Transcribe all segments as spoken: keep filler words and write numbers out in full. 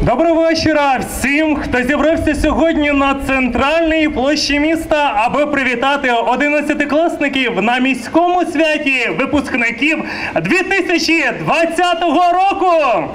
Доброго вечора всім, хто зібрався сьогодні на центральній площі міста, аби привітати одинадцятикласників на міському святі випускників дві тисячі двадцятого року.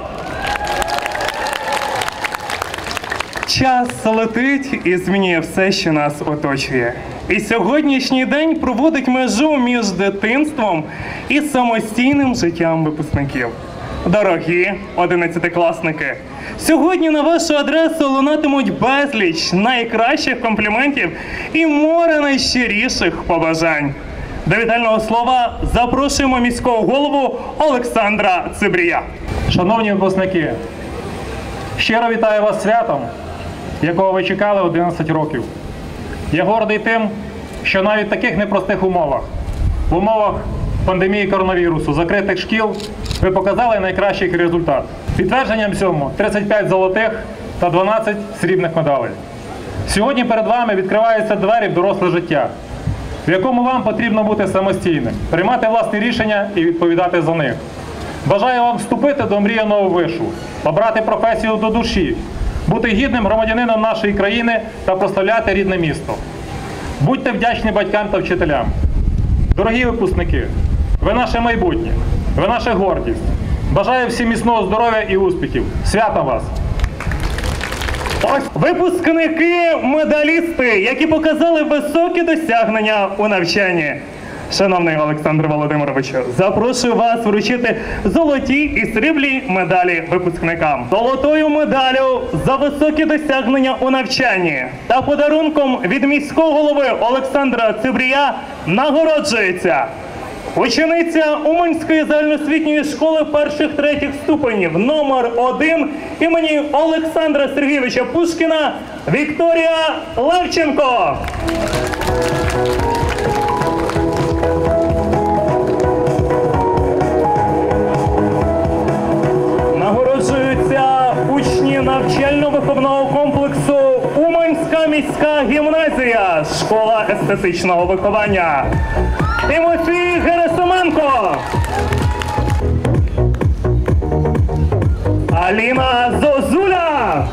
Час летить і змінює все, що нас оточує. І сьогоднішній день проводить межу між дитинством і самостійним життям випускників. Дорогі одинадцятикласники, сьогодні на вашу адресу лунатимуть безліч найкращих компліментів і море найщиріших побажань. До вітального слова запрошуємо міського голову Олександра Цибрія. Шановні випускники, щиро вітаю вас з святом, якого ви чекали одинадцять років. Я гордий тим, що навіть в таких непростих умовах, в умовах пандемії коронавірусу, закритих шкіл, ви показали найкращий результат. Підтвердженням цьому тридцять п'ять золотих та дванадцять срібних медалей. Сьогодні перед вами відкриваються двері в доросле життя, в якому вам потрібно бути самостійним, приймати власні рішення і відповідати за них. Бажаю вам вступити до омріяного вишу, обрати професію до душі, бути гідним громадянином нашої країни та прославляти рідне місто. Будьте вдячні батькам та вчителям. Дорогі випускники, ви наше майбутнє, ви наша гордість. Бажаю всім міцного здоров'я і успіхів. Святом вас! Ось випускники-медалісти, які показали високі досягнення у навчанні. Шановний Олександр Володимировичу, запрошую вас вручити золоті і срібні медалі випускникам. Золотою медаллю за високі досягнення у навчанні та подарунком від міського голови Олександра Цибрія нагороджується учениця Уманської загальноосвітньої школи перших-третіх ступенів номер один імені Олександра Сергійовича Пушкіна Вікторія Левченко. Нагороджуються учні навчально-виховного комплексу Уманська міська гімназія, школа естетичного виховання. Тимофій Герасименко, Аліна Зозуля,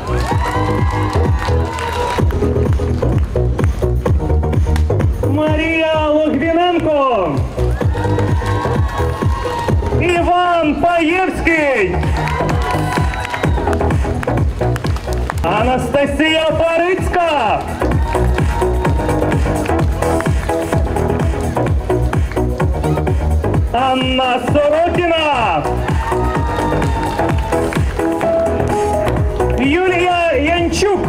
Марія Логвіненко, Іван Паєвський, Анастасія Парицька, Анна Сорокіна, Юлія Янчук.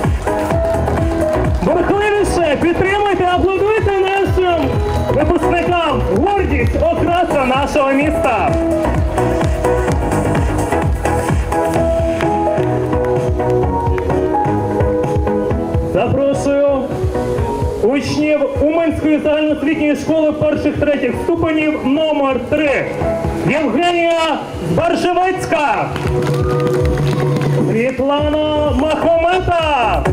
Бурхливіше підтримуйте, аплодуйте нашим випускникам. Гордість, окраса нашого міста. Запрошую учнів Уманської загальноосвітньої школи перших-третіх ступенів номер три. Євгенія Баржевецька, Світлана Махомета,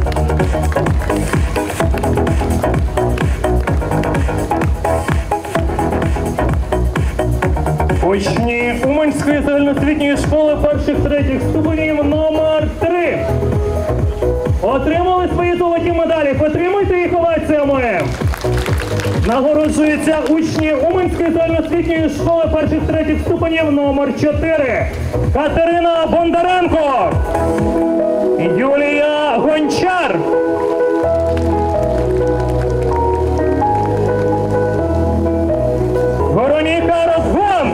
учні Уманської загальноосвітньої школи перших-третіх ступенів номер три. Отримали свої золоті медалі, потримуйте їх оваціями. Нагороджуються учні Уманської загальноосвітньої школи перших-третіх ступенів номер чотири. Катерина Бондаренко, Юлія Гончар, Вероніка Розгон,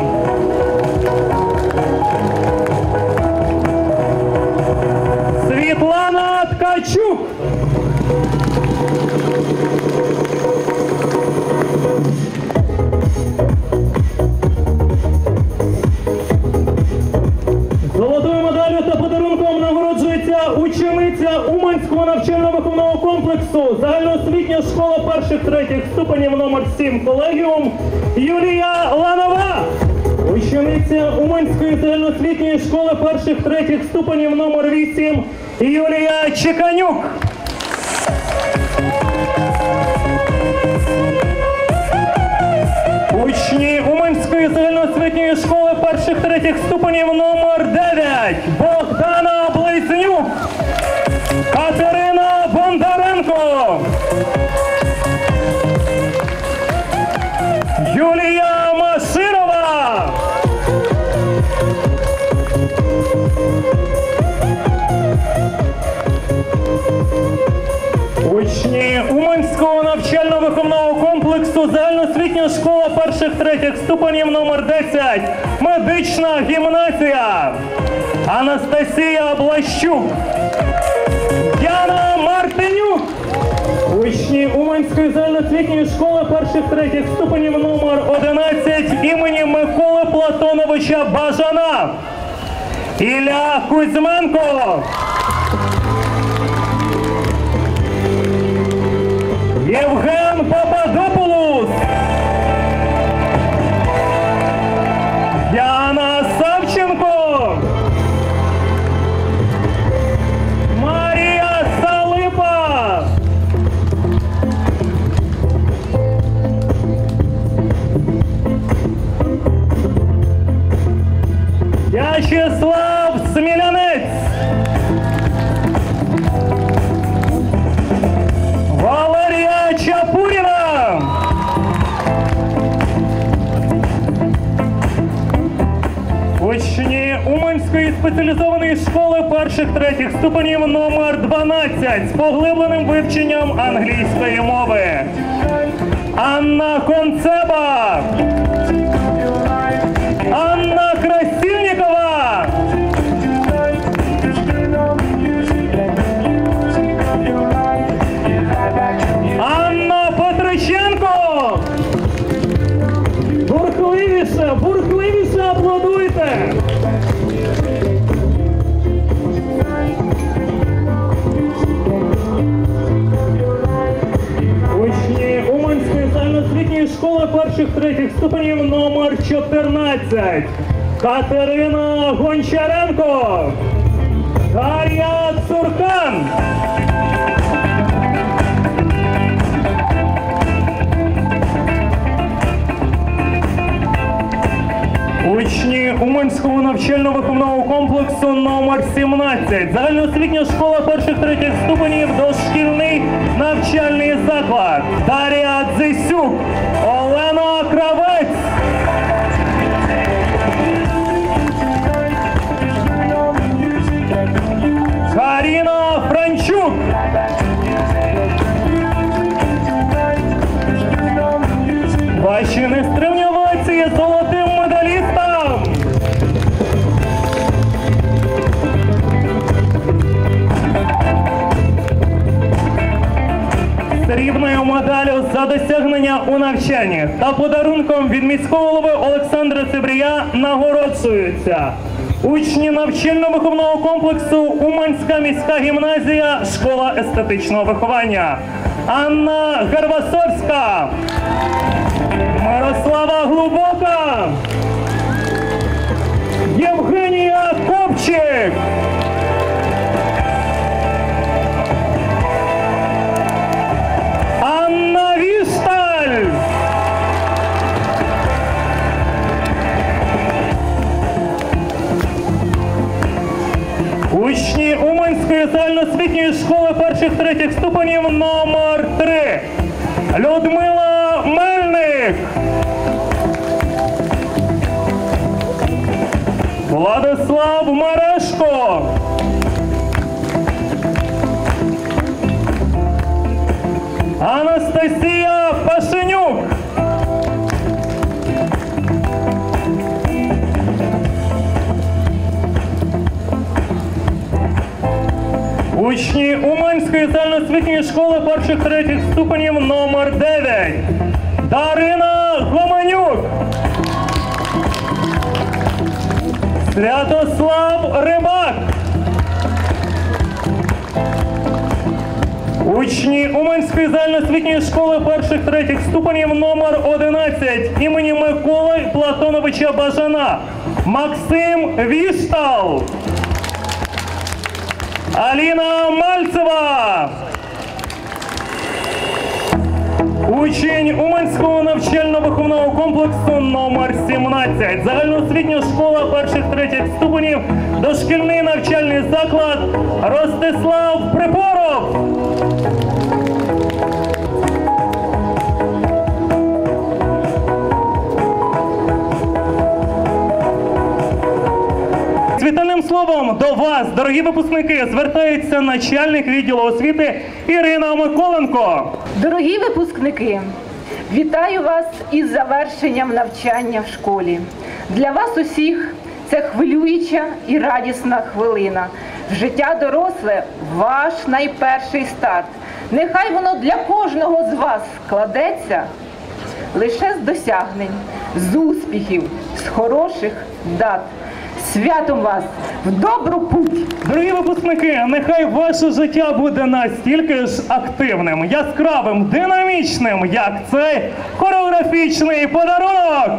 Світлана Ткачук, золотою медаллю та подарунком нагороджується учениця Уманського навчально-виховного комплексу загальноосвітня школа перших-третіх ступенів номер сім колегіум Юлія Ланова. Учениця Уманської загальноосвітньої школи перших-третіх ступенів номер вісім Юлія Чеканюк. Учні Уманської загальноосвітньої школи перших-третіх ступенів номер дев'ять Богдана Близнюк. ступенів номер десять. Медична гімназія. Анастасія Блащук. Яна Мартинюк. Учні Уманської загальноосвітньої школи перших-третіх ступенів номер одинадцять імені Миколи Платоновича Бажана. Ілля Кузьменко. Євген Пападопулос. Яна Савченко. Марія Салипа. В'ячеслав Смілянець. Валерія Чапуріна. Учні Уманської спеціалізованої школи перших-третіх ступенів номер дванадцять з поглибленим вивченням англійської мови. Анна Концеба. Анна Красильникова. Анна Петриченко. Бурхливіше, бурхливіше аплодуйте. Учні Уманської загальноосвітньої школи перших-третіх ступенів номер чотирнадцять. Катерина Гончаренко. Дар'я Цуркан. Учні Уманського навчально-виховного комплексу номер сімнадцять. Загальноосвітня школа перших-третіх ступенів, дошкільний навчальний заклад. Дар'я Дзисюк. Олена Кравець. Каріна Франчук. Ваші нестримні овації золотим медалістам. Срібною медаллю за досягнення у навчанні та подарунком від міського голови Олександра Цибрія нагороджуються учні навчально-виховного комплексу Уманська міська гімназія, школа естетичного виховання. Анна Гарвасовська. Мирослава Глубока. Євгенія Копчик. Анна Вішталь. Учні Уманської загальноосвітньої школи перших-третіх ступенів номер три. Людмила Мельник. Владислав Мерешко. Анастасія Пашенюк. Учні Уманської загальноосвітньої школи перших-третіх ступенів номер дев'ять. Дарина Гоманюк. Святослав Рибак. Учні Уманської загальноосвітньої школи перших-третіх ступенів номер одинадцять імені Миколи Платоновича Бажана. Максим Віштал. Аліна Мальцева. Учень Уманського навчально-виховного комплексу номер сімнадцять. Загальноосвітня школа перших-третіх ступенів, дошкільний навчальний заклад Ростислав Припоров. З вітальним словом до вас, дорогі випускники, звертається начальник відділу освіти Ірина Миколенко. Дорогі випускники, Вітаю вас із завершенням навчання в школі. Для вас усіх це хвилююча і радісна хвилина. В життя доросле – ваш найперший старт. Нехай воно для кожного з вас складеться лише з досягнень, з успіхів, з хороших дат. Святом вас! В добру путь! Дорогі випускники, нехай ваше життя буде настільки ж активним, яскравим, динамічним, як цей хореографічний подарунок!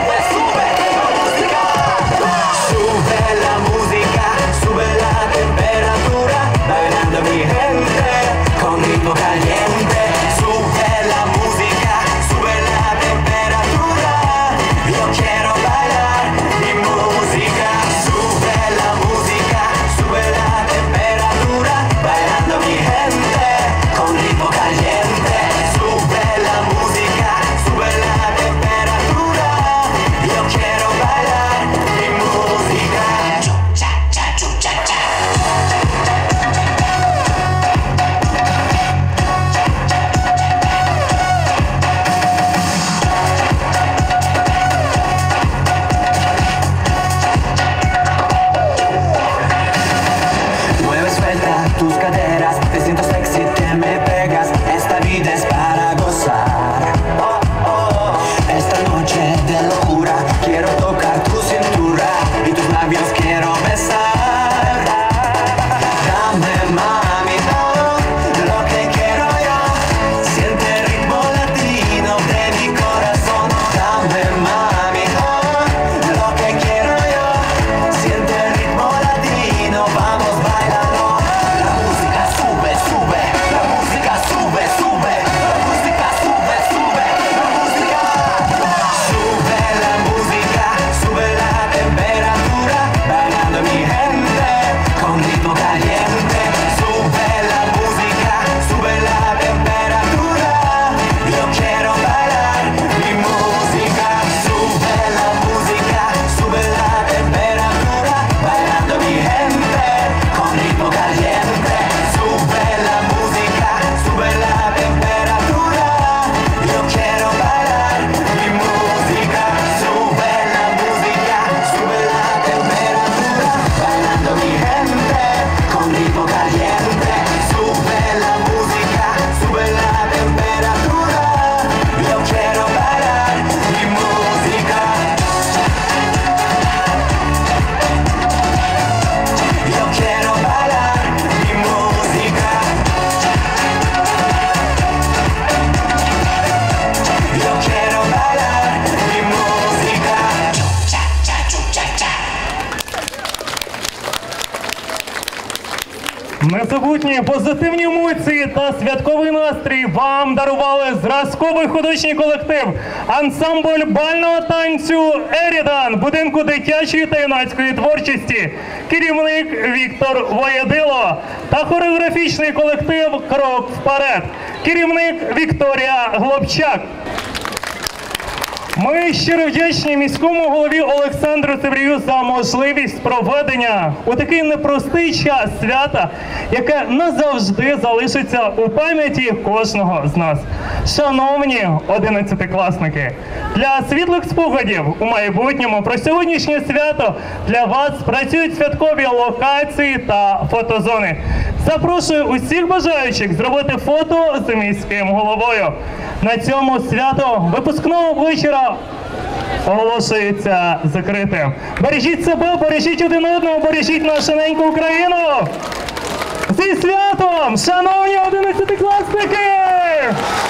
Sube la música, sube la temperatura. Незабутні позитивні емоції та святковий настрій вам дарували зразковий художній колектив, ансамбль бального танцю «Ерідан» будинку дитячої та юнацької творчості, керівник Віктор Воєдило та хореографічний колектив «Крок вперед», керівник Вікторія Глобчак. Ми щиро вдячні міському голові Олександру Цибрію за можливість проведення у такий непростий час свята, яке назавжди залишиться у пам'яті кожного з нас. Шановні одинадцятикласники, для світлих спогадів у майбутньому про сьогоднішнє свято для вас працюють святкові локації та фотозони. Запрошую усіх бажаючих зробити фото з міським головою. На цьому свято випускного вечора оголошується закритим. Бережіть себе, бережіть один одного, бережіть нашу неньку Україну! Зі святом, шановні одинадцятикласники!